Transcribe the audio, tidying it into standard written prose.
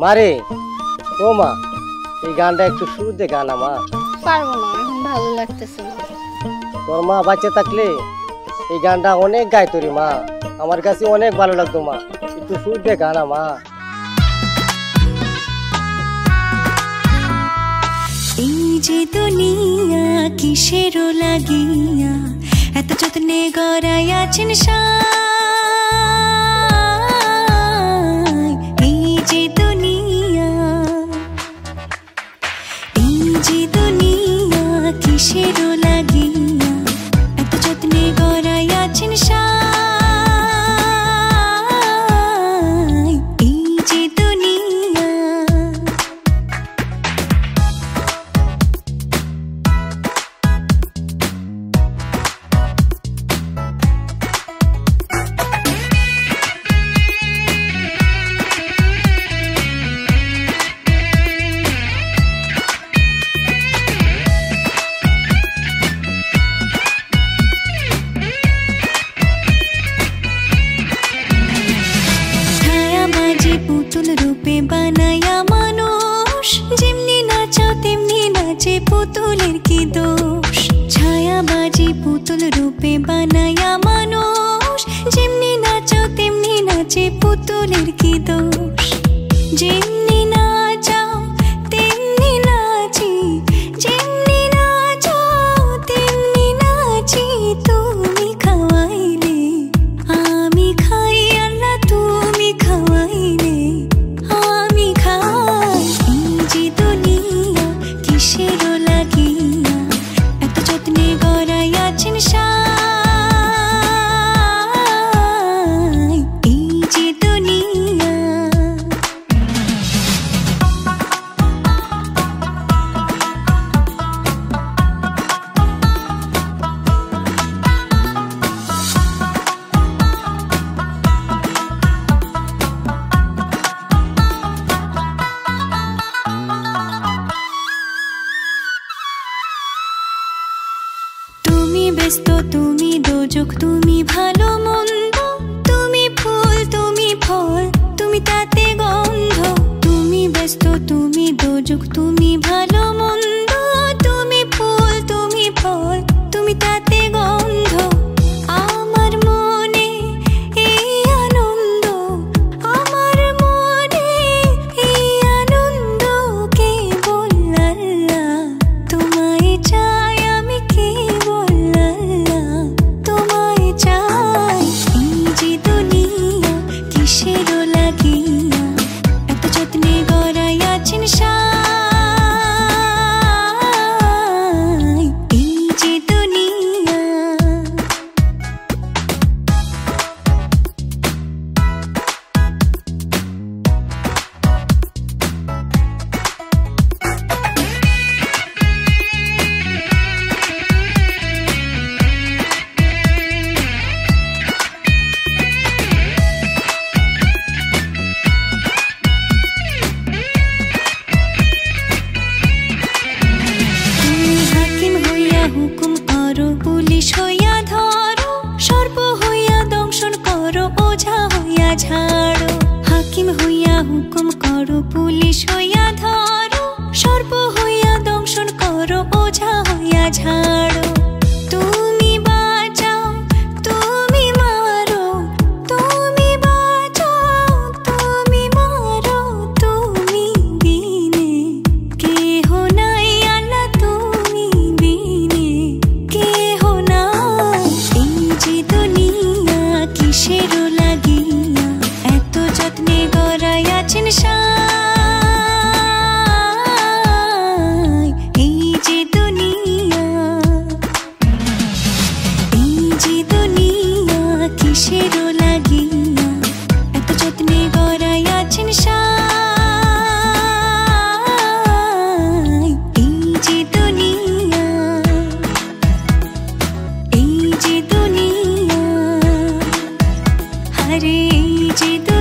মারে ও মা, এই গানটা একটু সুর দে গানা মা। পারবো না, এখন ভালো লাগতেছে না। তোর মা বাচ্চা থাকলে এই গানটা অনেক গাইতো রে মা, আমার কাছে অনেক ভালো লাগতো মা, একটু সুর দে গানা মা। এই যে দুনিয়া কিসের লাগিয়া এত যত্নে গড়াইয়াছেন এই যে দুনিয়া, এই যে দুনিয়া কিসের লাগিয়া এত যত্নে গড়াইয়াছেন এই যে দুনিয়া। পুতুল রূপে বানায়া মানুষ, যেমনি নাচো তেমনি নাচে পুতুলের কি দোষ। ছায়াবাজি পুতুল রূপে বানায়া মানুষ, যেমনি নাচো তেমনি নাচে পুতুলের কি দোষ। যেমনি নাচাও তেমনি নাচি, যেমনি নাচো তেমনি নাচি। তুমি খাওয়াইলে আমি খাই, আল্লাহ তুমি খাওয়াইলে আমি খাই। এই যে দুনিয়া কিসের লাগিয়া এত যত্নে গড়াইয়াছেন এই যে দুনিয়া। তুমি ব্যস্ত, তুমি দোজক, তুমি ভালো মন্দ, তুমি ফুল, তুমি ফল, তুমি তাতে গন্ধ। তুমি ব্যস্ত, তুমি দোজক, তুমি ভালো মন্দ, তুমি ফুল, তুমি ফল, তুমি তাতে গন্ধ। আমার মনে এই আনন্দ, আমার মনে এই আনন্দ, কেবল আল্লাহ তোমায় চাই, আমি কেবল আল্লাহ তোমায় চাই। এই যে দুনিয়া কিসের লাগিয়া এত যত্নে গড়াইয়াছেন এই যে দুনিয়া। তুমি হাকিম হইয়া হুকুম করো, পুলিশ হইয়া ধরো, সর্প হইয়া দংশন করো, ওঝা হইয়া ঝাড়ো। হাকিম হইয়া হুকুম করো, পুলিশ হইয়া ধরো, সর্প হইয়া দংশন করো, ওঝা হইয়া ঝাড়ো। তুমি বাঁচাও, তুমি মারো, তুমি বাঁচাও, তুমি মারো, তুমি বিনে কেহ নাই, আল্লাহ তুমি বিনে কেহ নাই। এই যে দুনিয়া কিসের লাগিয়া এত যত্নে গড়াইয়াছেন এই যে দুনিয়া, এই যে দুনিয়া কিসের লাগিয়া এত যত্নে গড়াইয়াছেন এই যে দুনিয়া, এই যে দুনিয়া, আরে এই যে